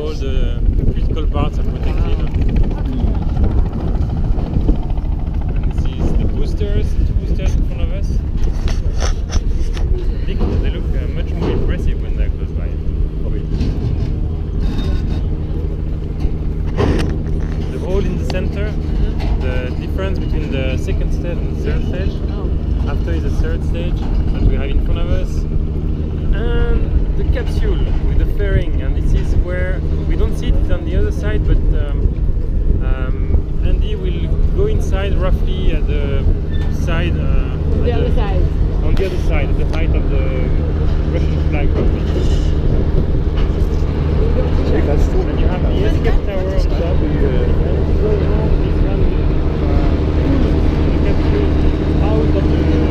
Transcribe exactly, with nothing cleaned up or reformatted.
all the critical parts are protected. And this is the boosters, two boosters in front of us. They, they look uh, much more impressive when they're close by. The hole in the center, the difference between the second stage and the third stage. After is the third stage that we have in front of us. And the capsule with the fairing, and this is where we don't see it on the other side, but um, um, Andy will go inside roughly at the side. Uh, the other the, side. On the other side, at the height of the Russian flag roughly. And you have the escape tower on top. And you go around this one, uh, the capsule out of the